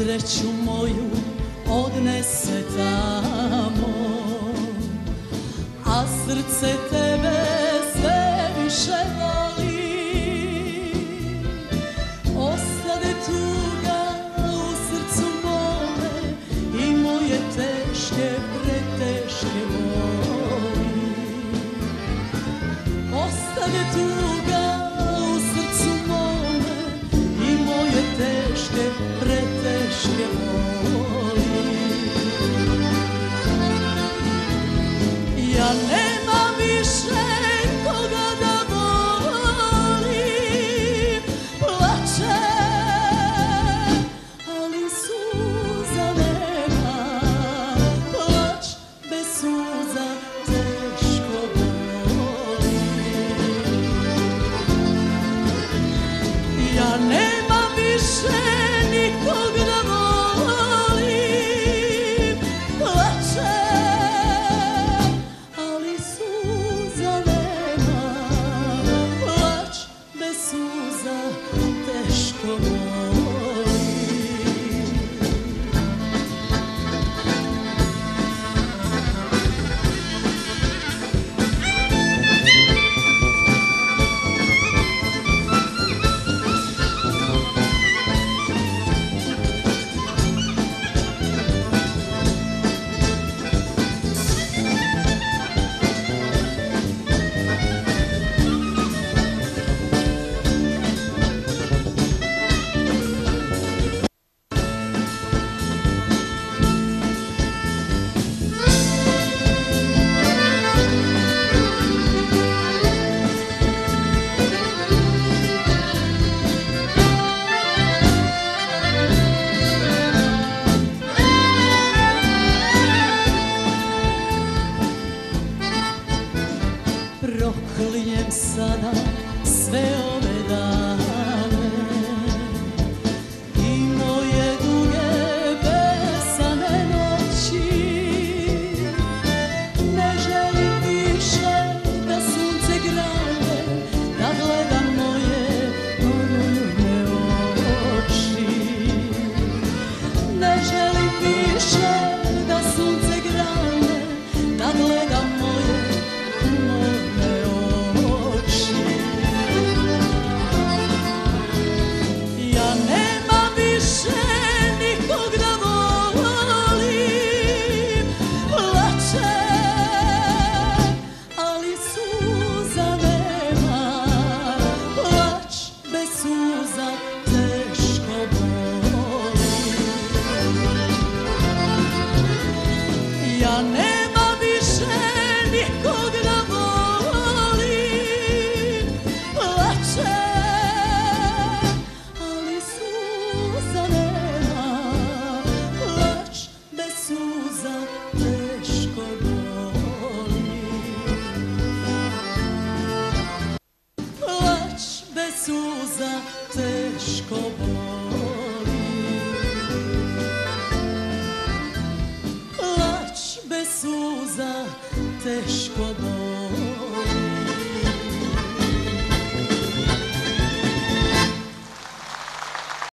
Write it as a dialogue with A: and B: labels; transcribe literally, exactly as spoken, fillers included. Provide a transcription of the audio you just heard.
A: sreću moju odnese tamo, a srce tebe sve više voli. Ostade tuga u srcu mome i moje teške, preteške boli. Ostade tuga u srcu mome i moje teške, preteške boli. Ja nemam više koga da volim, plačem, ali suza nema, plać bez suza teško boli. Ja nemam više nikog da volim, plačem, ali suza nema, plać bez suza teško boli. Proklinjem sada sve ove dane i moje duge besane noći. Ne želim više da sunce grane, da gledam moje poljubne oči. Ne želim više da sunce grane, da gledam moje poljubne oči. Ja nemam više nikog da volim, plačem, ali suza nema, plać bez suza teško boli. Ja nemam više nikog da volim, plačem, ali suza nema, plać bez suza teško boli. Plać bez suza teško boli. Plać bez suza teško boli.